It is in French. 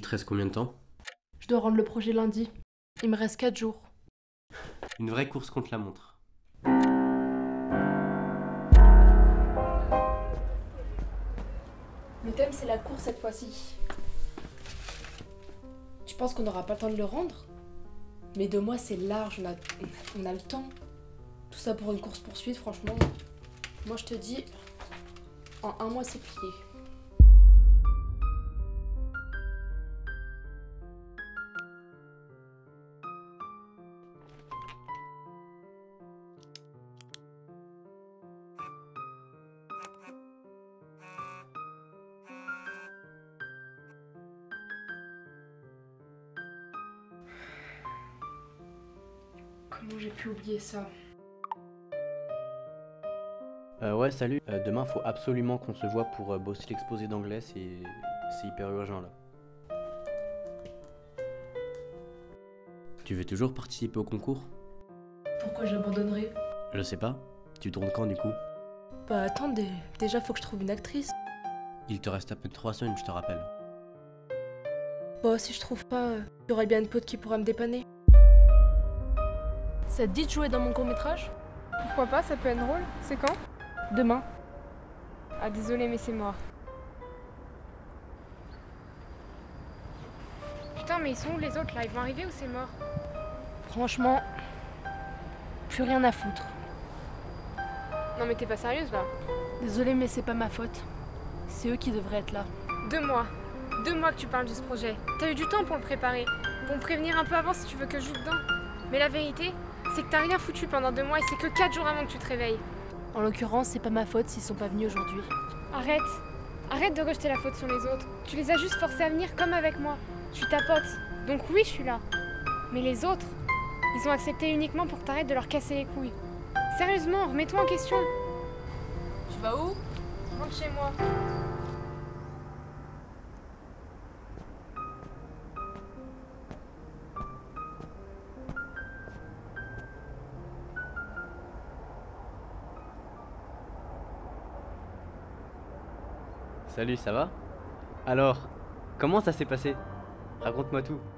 te reste combien de temps? Je dois rendre le projet lundi. Il me reste 4 jours. Une vraie course contre la montre. Le thème, c'est la course cette fois-ci. Tu penses qu'on n'aura pas le temps de le rendre? Mais 2 mois, c'est large, on a le temps. Tout ça pour une course-poursuite, franchement. Moi, je te dis, en 1 mois, c'est plié. Comment j'ai pu oublier ça? Ouais, salut. Demain, faut absolument qu'on se voit pour bosser l'exposé d'anglais, c'est hyper urgent là. Tu veux toujours participer au concours? Pourquoi j'abandonnerais? Je sais pas. Tu tournes quand du coup? Bah attendez, déjà faut que je trouve une actrice. Il te reste à peu de 3 semaines, je te rappelle. Bah si je trouve pas, y aurait bien une pote qui pourra me dépanner. Ça te dit de jouer dans mon court-métrage? Pourquoi pas, ça peut être drôle. C'est quand? Demain. Ah désolé mais c'est mort. Putain mais ils sont où les autres là? Ils vont arriver ou c'est mort? Franchement, plus rien à foutre. Non mais t'es pas sérieuse là? Désolée mais c'est pas ma faute. C'est eux qui devraient être là. 2 mois. 2 mois que tu parles de ce projet. T'as eu du temps pour le préparer. Pour me prévenir un peu avant si tu veux que je joue dedans. Mais la vérité, c'est que t'as rien foutu pendant 2 mois et c'est que 4 jours avant que tu te réveilles. En l'occurrence, c'est pas ma faute s'ils sont pas venus aujourd'hui. Arrête. Arrête de rejeter la faute sur les autres. Tu les as juste forcés à venir comme avec moi. Je suis ta pote. Donc oui, je suis là. Mais les autres, ils ont accepté uniquement pour que t'arrêtes de leur casser les couilles. Sérieusement, remets-toi en question. Tu vas où? Je rentre chez moi. Salut, ça va? Alors, comment ça s'est passé? Raconte-moi tout.